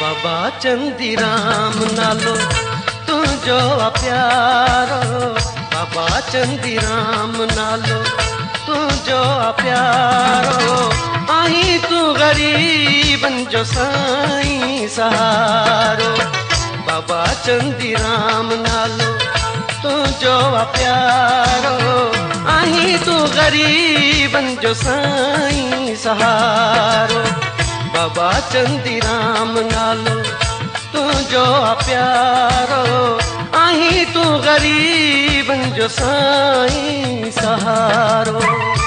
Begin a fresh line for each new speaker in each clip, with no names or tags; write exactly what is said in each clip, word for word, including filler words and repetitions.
बाबा चंदीराम नालो तुझो प्यारो, बाबा चंदीराम नालो तुझो प्यारो। आही तू गरीबन जो साईं सहारो, बाबा चंदीराम नालो तुझो प्यारो। आही तू गरीबन जो साईं सहारो, बाबा चंदीराम नालो तुझो प्यारो। आही तू गरीबन जो साईं सहारो।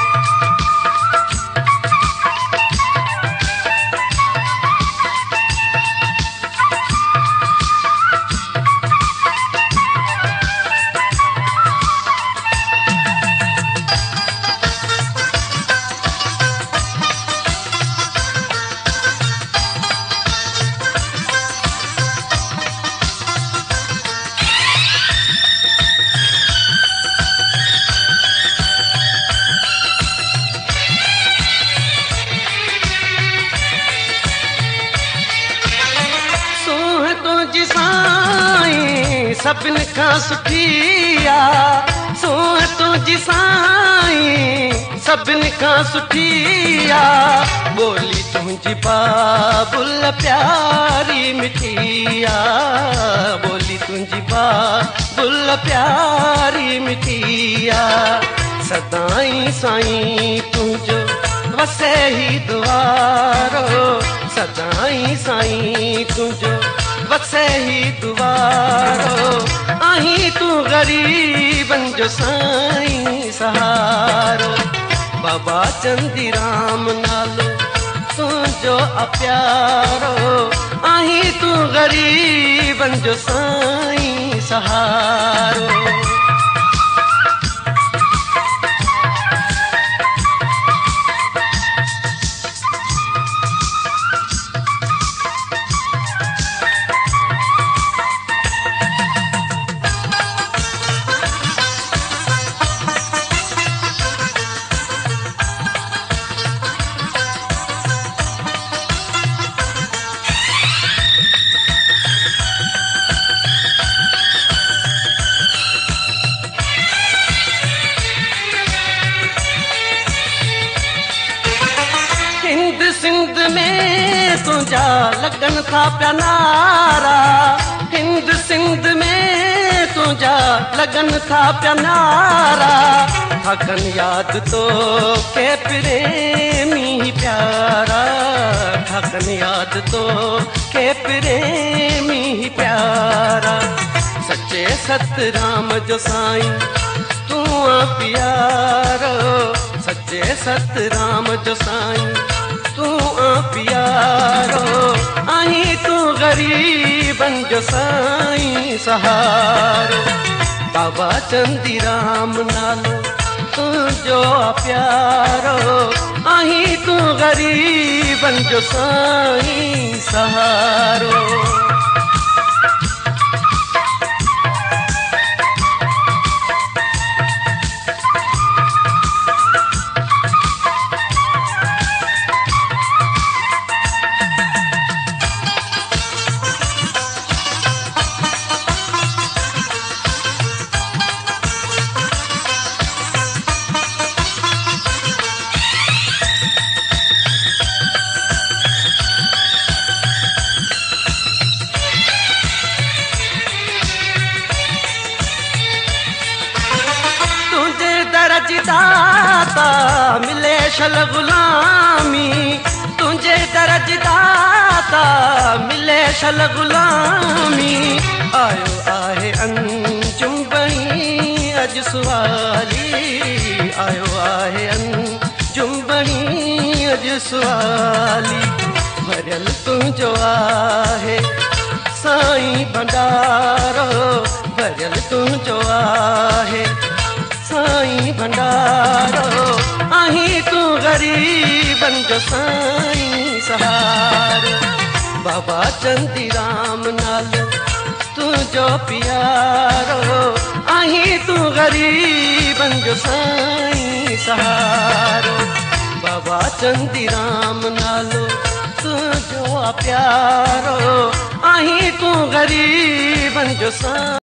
सभिन खां सुठी आ सोह तुंहिंजी साईं, सभिन खां सुठी आ ॿोली तुंहिंजी बाबुल प्यारी मिठी आ। ॿोली तुंहिंजी बाबुल प्यारी मिठी आ। सदाईं साईं तुंहिंजो वसे ही दुआरो, सदाईं साईं तुंहिंजो वसे ही दुआरो। आही तू गरीबन जो साईं सहारो, बाबा चंदीराम नालो तुझो प्यारो। आही तू गरीबन जो साईं सहारो। सिंध में तुझा लगन था प्या नारा, हिंद सिंध में तुझा लगन था प्या नारा। थकन याद तो के प्रेमी प्यारा, थकन याद तो के प्रेमी प्यारा। सच्चे सतराम जो साईं तू प्यारो, सच्चे सतराम जो साईं तू प्यारो। आही तू गरीबन जो साईं सहारो, बाबा चंदीराम नालो तुझो प्यारो। आही तू गरीबन जो साईं सहारो। दाता मिले शल गुलामी, तुझे दरज दाता मिले शल गुलामी। आयो आहे अंजुम बणी अज सुवाली, आयो आहे अंजुम बणी अज सुवाली। भरियल तुझो आहे साईं भंडारो, भरियल तुझो आहे साईं भंडारो। आही तू गरीबन जो साईं सहारो, बाबा चंदीराम नालो तुझो प्यारो। आही तू गरीबन जो साईं सहारो, बाबा चंदीराम नालो तुझो प्यारो। ग़रीबनि जो सा